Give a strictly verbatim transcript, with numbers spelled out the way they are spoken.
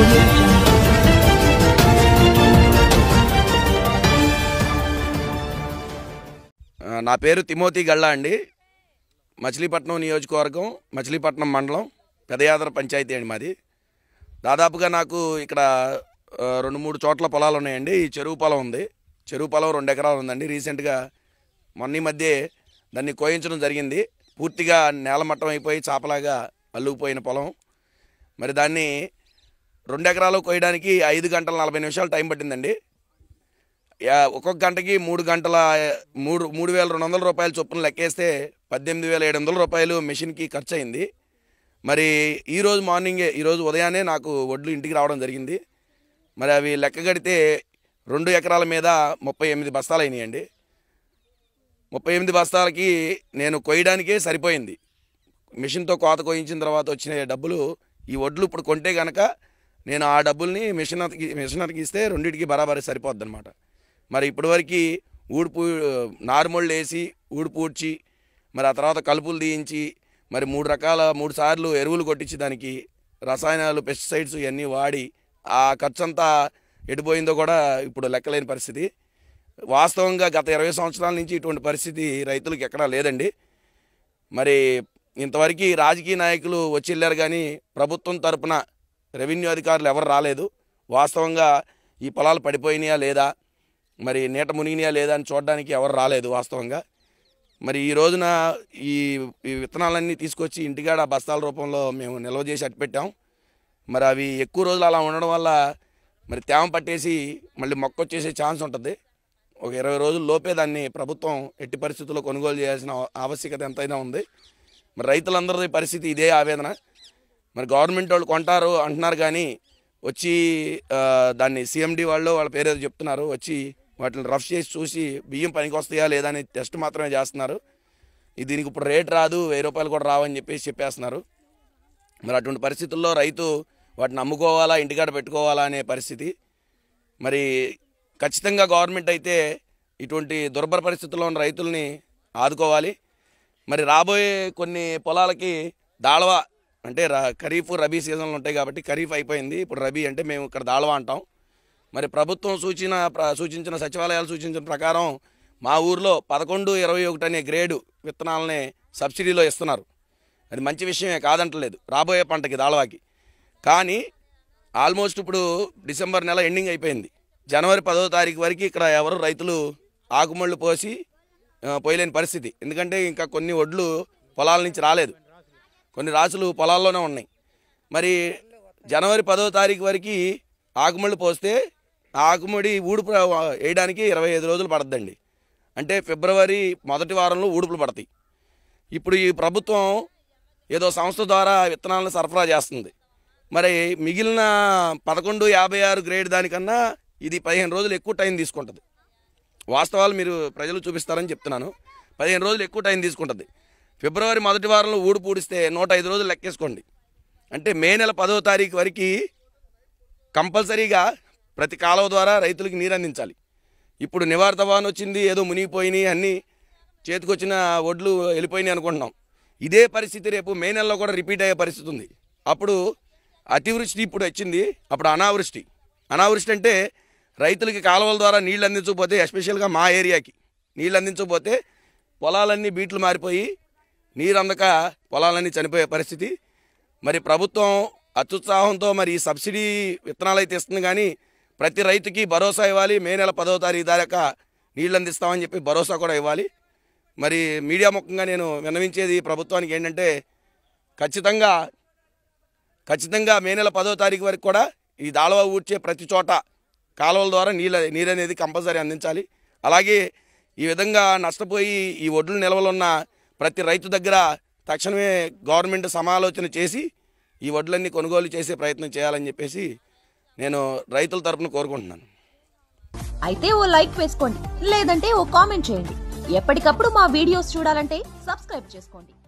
audio jungle. నా పేరు Timothy గళ్ళ అండి. మచిలీపట్నం నియోజకవర్గం, మచిలీపట్నం మండలం, పెదయాదర పంచాయతీ అండి మాది. దాదాపుగా నాకు ఇక్కడ రెండు మూడు చోట్ల పొలాలు ఉన్నాయండి. ఈ చెరువు పొలం ఉంది. చెరువు పొలం రెండు ఎకరాలు ఉందండి. రీసెంట్గా మొన్న మధ్య దాన్ని కోయించడం జరిగింది. పూర్తిగా నేలమట్టం అయిపోయి చాపలాగా అల్లుకుపోయిన పొలం. మరి దాన్ని రెండు ఎకరాలు కోయడానికి ఐదు గంటల నలభై నిమిషాలు టైం పట్టిందండి. ఒక్కొక్క గంటకి మూడు గంటల మూడు మూడు వేల రెండు వందల రూపాయల చొప్పున లెక్కేస్తే పద్దెనిమిది వేల ఏడు వందల రూపాయలు మెషిన్కి ఖర్చు అయింది. మరి ఈరోజు మార్నింగే ఈరోజు ఉదయాన్నే నాకు వడ్లు ఇంటికి రావడం జరిగింది. మరి అవి లెక్క కడితే రెండు ఎకరాల మీద ముప్పై ఎనిమిది బస్తాలు అయినాయండి. ముప్పై ఎనిమిది బస్తాలకి నేను కొయ్యడానికే సరిపోయింది. మిషన్తో కోత కోయించిన తర్వాత వచ్చిన డబ్బులు ఈ వడ్లు ఇప్పుడు కొంటే కనుక నేను ఆ డబ్బుల్ని మిషనర్కి మిషనర్కి ఇస్తే రెండింటికి బరాబరి సరిపోద్ది అనమాట. మరి ఇప్పటివరకు ఊడ్పు నార్మల్ వేసి ఊడ్పూడ్చి మరి ఆ తర్వాత కలుపులు తీయించి మరి మూడు రకాల మూడు సార్లు ఎరువులు కొట్టించి దానికి రసాయనాలు పెస్టిసైడ్స్ ఇవన్నీ వాడి ఆ ఖర్చు అంతా ఎడిపోయిందో కూడా ఇప్పుడు లెక్కలేని పరిస్థితి. వాస్తవంగా గత ఇరవై సంవత్సరాల నుంచి ఇటువంటి పరిస్థితి రైతులకు ఎక్కడా లేదండి. మరి ఇంతవరకు రాజకీయ నాయకులు వచ్చి వెళ్ళారు కానీ ప్రభుత్వం తరపున రెవెన్యూ అధికారులు ఎవరు రాలేదు. వాస్తవంగా ఈ పొలాలు పడిపోయినాయా లేదా, మరి నీట మునిగినాయా లేదా అని చూడడానికి ఎవరు రాలేదు వాస్తవంగా. మరి ఈ రోజున ఈ ఈ విత్తనాలన్నీ తీసుకొచ్చి ఇంటికాడ బస్తాల రూపంలో మేము నిల్వ చేసి అట్టుపెట్టాం. మరి అవి ఎక్కువ రోజులు అలా ఉండడం వల్ల మరి తేమ పట్టేసి మళ్ళీ మొక్క వచ్చేసే ఛాన్స్ ఉంటుంది. ఒక ఇరవై రోజుల లోపే దాన్ని ప్రభుత్వం ఎట్టి పరిస్థితుల్లో కొనుగోలు చేయాల్సిన ఆవశ్యకత ఎంతైనా ఉంది. మరి రైతులందరి పరిస్థితి ఇదే ఆవేదన. మరి గవర్నమెంట్ వాళ్ళు కొంటారు అంటున్నారు కానీ వచ్చి దాన్ని సిఎండి వాళ్ళు వాళ్ళ పేరేదో చెప్తున్నారు, వచ్చి వాటిని రఫ్ చేసి చూసి బియ్యం పనికి వస్తాయా లేదా అని టెస్ట్ మాత్రమే చేస్తున్నారు. దీనికి ఇప్పుడు రేట్ రాదు, వెయ్యి రూపాయలు కూడా రావని చెప్పేసి చెప్పేస్తున్నారు. మరి అటువంటి పరిస్థితుల్లో రైతు వాటిని అమ్ముకోవాలా ఇంటికాడ పెట్టుకోవాలా అనే పరిస్థితి. మరి ఖచ్చితంగా గవర్నమెంట్ అయితే ఇటువంటి దుర్భర పరిస్థితుల్లో ఉన్న రైతుల్ని ఆదుకోవాలి. మరి రాబోయే కొన్ని పొలాలకి దాళవా అంటే ఖరీఫ్ రబీ సీజన్లు ఉంటాయి కాబట్టి ఖరీఫ్ అయిపోయింది, ఇప్పుడు రబీ అంటే మేము ఇక్కడ దాళవా అంటాం. మరి ప్రభుత్వం సూచన సూచించిన సచివాలయాలు సూచించిన ప్రకారం మా ఊర్లో పదకొండు ఇరవై ఒకటి అనే గ్రేడు విత్తనాలని సబ్సిడీలో ఇస్తున్నారు. అది మంచి విషయమే కాదంటలేదు రాబోయే పంటకి దాళవాకి. కానీ ఆల్మోస్ట్ ఇప్పుడు డిసెంబర్ నెల ఎండింగ్ అయిపోయింది. జనవరి పదో తారీఖు వరకు ఇక్కడ ఎవరు రైతులు ఆకుమళ్ళు పోసి పోయలేని పరిస్థితి. ఎందుకంటే ఇంకా కొన్ని వడ్లు పొలాల నుంచి రాలేదు, కొన్ని రాసులు పొలాల్లోనే ఉన్నాయి. మరి జనవరి పదో తారీఖు వరకు ఆకుమళ్ళు పోస్తే ఆకుముడి ఊడుపు వేయడానికి ఇరవై ఐదు రోజులు పడుతుందండి. అంటే ఫిబ్రవరి మొదటి వారంలో ఊడుపులు పడతాయి. ఇప్పుడు ఈ ప్రభుత్వం ఏదో సంస్థ ద్వారా విత్తనాలను సరఫరా చేస్తుంది. మరి మిగిలిన పదకొండు యాభై ఆరు గ్రేడ్ దానికన్నా ఇది పదిహేను రోజులు ఎక్కువ టైం తీసుకుంటుంది. వాస్తవాలు మీరు ప్రజలు చూపిస్తారని చెప్తున్నాను. పదిహేను రోజులు ఎక్కువ టైం తీసుకుంటుంది. ఫిబ్రవరి మొదటి వారంలో ఊడు పూడిస్తే నూట ఐదు రోజులు లెక్కేసుకోండి. అంటే మే నెల పదో తారీఖు వరకు కంపల్సరీగా ప్రతి కాలువ ద్వారా రైతులకి నీరు అందించాలి. ఇప్పుడు నివార్ తుఫాను వచ్చింది, ఏదో మునిగిపోయినాయి, అన్నీ చేతికొచ్చిన ఒడ్లు వెళ్ళిపోయినాయి అనుకుంటున్నాం. ఇదే పరిస్థితి రేపు మే నెలలో కూడా రిపీట్ అయ్యే పరిస్థితి ఉంది. అప్పుడు అతివృష్టి ఇప్పుడు వచ్చింది, అప్పుడు అనావృష్టి. అనావృష్టి అంటే రైతులకి కాలువల ద్వారా నీళ్ళు అందించకపోతే, ఎస్పెషల్గా మా ఏరియాకి నీళ్ళు అందించకపోతే పొలాలన్నీ బీట్లు మారిపోయి నీరు అందక పొలాలన్నీ చనిపోయే పరిస్థితి. మరి ప్రభుత్వం అత్యుత్సాహంతో మరి ఈ సబ్సిడీ విత్తనాలు అయితే ఇస్తుంది కానీ ప్రతి రైతుకి భరోసా ఇవ్వాలి. మే నెల పదో తారీఖు దాకా నీళ్ళు అందిస్తామని చెప్పి భరోసా కూడా ఇవ్వాలి. మరి మీడియా ముఖంగా నేను విన్నవించేది ప్రభుత్వానికి ఏంటంటే ఖచ్చితంగా ఖచ్చితంగా మే నెల పదో తారీఖు వరకు కూడా ఈ దాళవా ఊడ్చే ప్రతి చోట కాలువల ద్వారా నీళ్ళ నీరు అనేది కంపల్సరీ అందించాలి. అలాగే ఈ విధంగా నష్టపోయి ఈ ఒడ్లు నిల్వలున్న ప్రతి రైతు దగ్గర తక్షణమే గవర్నమెంట్ సమాలోచన చేసి ఈ వడ్లన్నీ కొనుగోలు చేసే ప్రయత్నం చేయాలని చెప్పేసి నేను రైతుల తరపున కోరుకుంటున్నాను. అయితే ఓ లైక్ వేసుకోండి, లేదంటే ఓ కామెంట్ చేయండి. ఎప్పటికప్పుడు మా వీడియోస్ చూడాలంటే సబ్స్క్రైబ్ చేసుకోండి.